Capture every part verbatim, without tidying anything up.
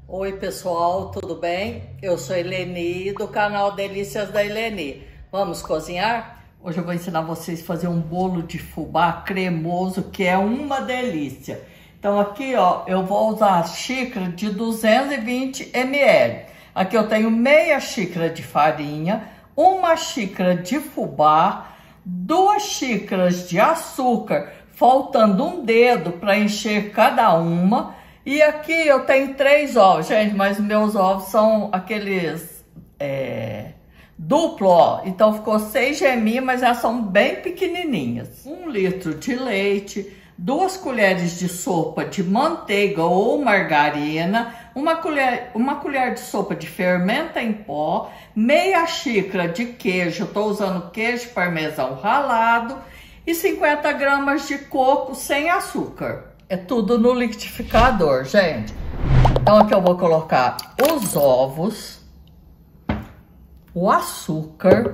Oi pessoal, tudo bem? Eu sou Eleni do canal Delícias da Eleni. Vamos cozinhar? Hoje eu vou ensinar vocês a fazer um bolo de fubá cremoso que é uma delícia. Então aqui ó, eu vou usar a xícara de duzentos e vinte mililitros. Aqui eu tenho meia xícara de farinha, uma xícara de fubá, duas xícaras de açúcar, faltando um dedo para encher cada uma. E aqui eu tenho três ovos, gente, mas meus ovos são aqueles é, duplo, ó. Então ficou seis geminhas, mas elas são bem pequenininhas. Um litro de leite, duas colheres de sopa de manteiga ou margarina, uma colher, uma colher de sopa de fermento em pó, meia xícara de queijo, eu tô usando queijo parmesão ralado e cinquenta gramas de coco sem açúcar. É tudo no liquidificador, gente. Então aqui eu vou colocar os ovos, o açúcar,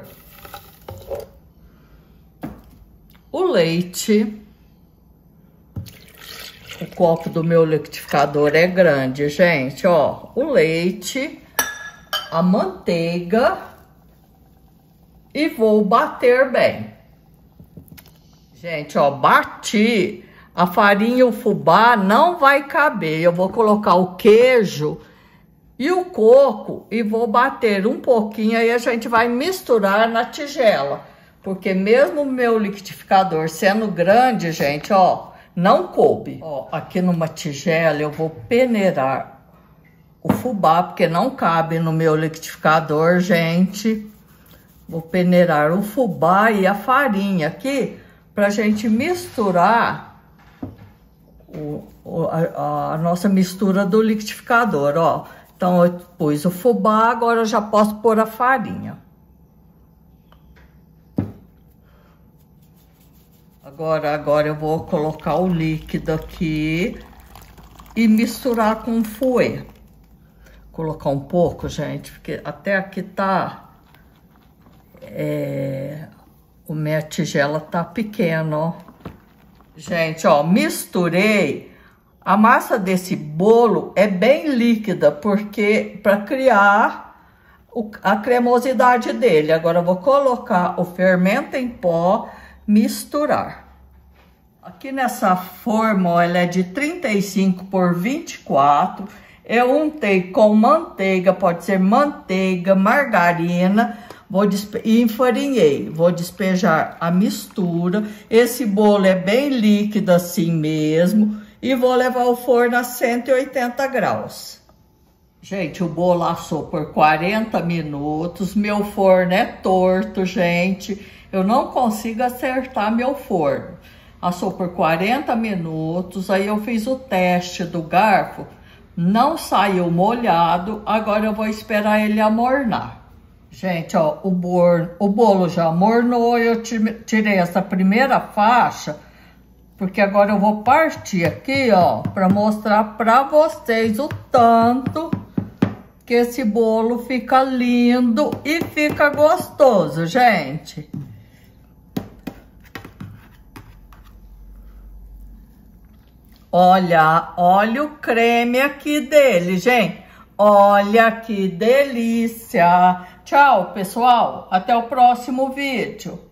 o leite. O copo do meu liquidificador é grande, gente, ó. O leite, a manteiga e vou bater bem. Gente, ó, bati. A farinha e o fubá não vai caber. Eu vou colocar o queijo e o coco e vou bater um pouquinho. Aí a gente vai misturar na tigela. Porque mesmo o meu liquidificador sendo grande, gente, ó, não coube. Ó, aqui numa tigela eu vou peneirar o fubá, porque não cabe no meu liquidificador, gente. Vou peneirar o fubá e a farinha aqui pra gente misturar O, a, a nossa mistura do liquidificador, ó. Então eu pus o fubá, agora eu já posso pôr a farinha. Agora, agora eu vou colocar o líquido aqui e misturar com o fouet. Colocar um pouco, gente, porque até aqui tá... É, a minha tigela tá pequena, ó. Gente, ó, misturei. A massa desse bolo é bem líquida, porque para criar o, a cremosidade dele. Agora eu vou colocar o fermento em pó, misturar. Aqui nessa forma, ó, ela é de trinta e cinco por vinte e quatro. Eu untei com manteiga, pode ser manteiga, margarina. Vou e enfarinhei, vou despejar a mistura. Esse bolo é bem líquido assim mesmo. E vou levar ao forno a cento e oitenta graus. Gente, o bolo assou por quarenta minutos. Meu forno é torto, gente. Eu não consigo acertar meu forno. Assou por quarenta minutos. Aí eu fiz o teste do garfo. Não saiu molhado. Agora eu vou esperar ele amornar. Gente, ó, o, bor, o bolo já amornou, eu tirei essa primeira faixa, porque agora eu vou partir aqui, ó, para mostrar para vocês o tanto que esse bolo fica lindo e fica gostoso, gente. Olha, olha o creme aqui dele, gente. Olha que delícia! Tchau, pessoal! Até o próximo vídeo!